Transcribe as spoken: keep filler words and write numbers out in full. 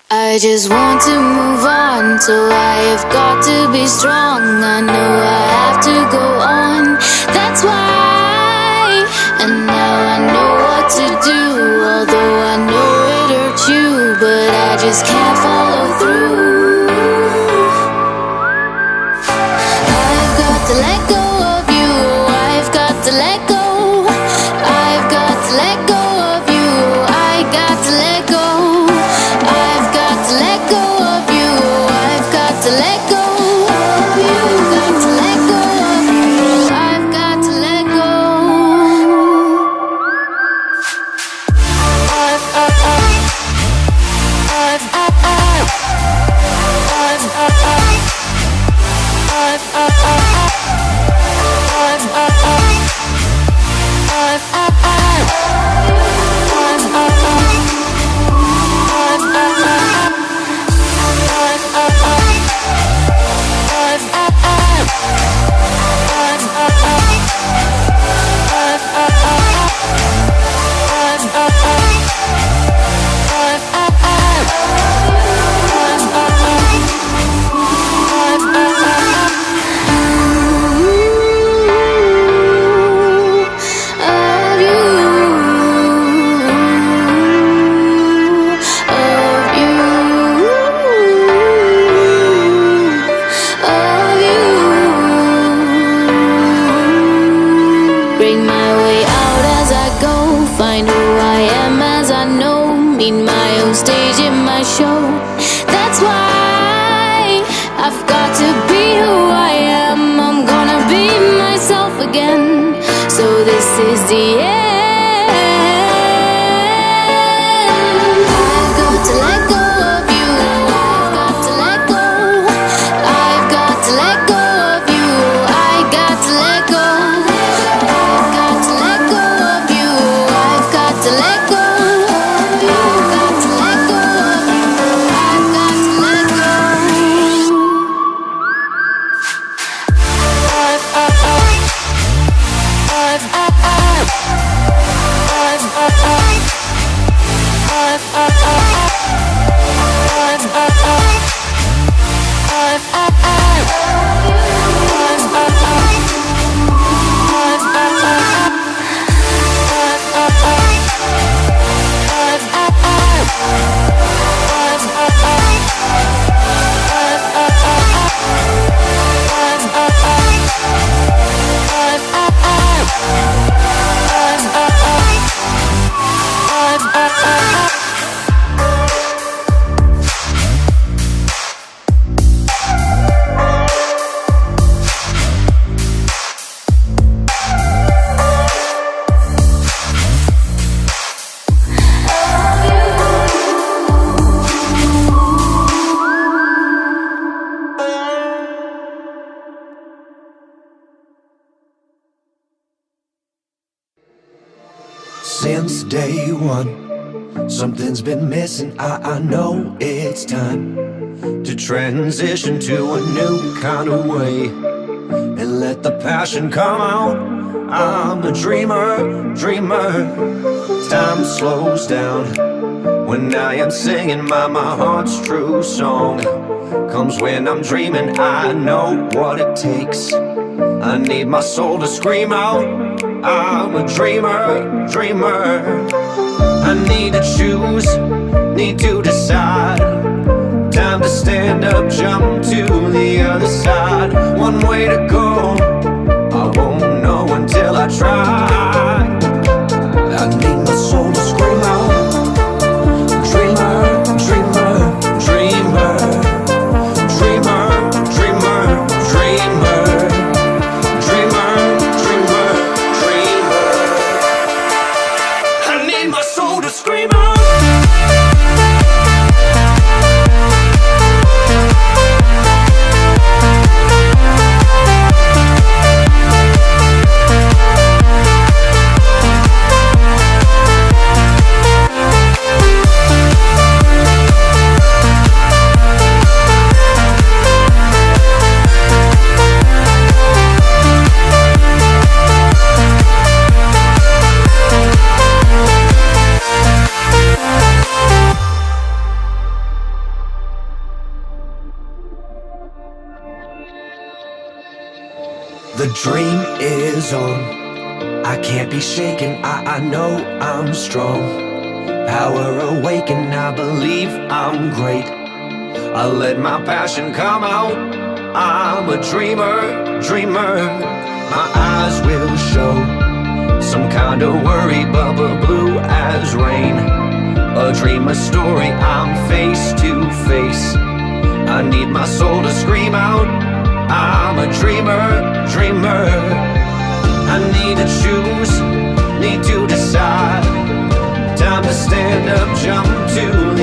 I just want to move on, so I have got to be strong. I know I have to go on, that's why. And now I know what to do, although I know it hurts you, but I just can't follow through. I've got to let go of you, I've got to let go. I've got to let go of you, I got to let go. I've got to let go of you, I've got to let go of you. Got to let go of you, I've got to let go. I've, I've, I've, I've, I've, I've, I've, I've, I've, I've, Since day one, something's been missing. I, I know it's time to transition to a new kind of way and let the passion come out. I'm a dreamer, dreamer. Time slows down when I am singing my, my heart's true song. Comes when I'm dreaming, I know what it takes. I need my soul to scream out. I'm a dreamer, dreamer. I need to choose, need to decide. Time to stand up, jump to the other side. One way to go, I won't know until I try. I need my soul to scream out. Dreamer, dreamer, dreamer. Dreamer, dreamer, dreamer. Dreamer, dreamer, dreamer. I need my soul to scream out. The dream is on, I can't be shaken, I, I know I'm strong. Power awakened, I believe I'm great. I let my passion come out, I'm a dreamer, dreamer. My eyes will show some kind of worry, but blue as rain. A dream, a story, I'm face to face. I need my soul to scream out, I'm a dreamer, dreamer. I need to choose, need to decide. Time to stand up, jump to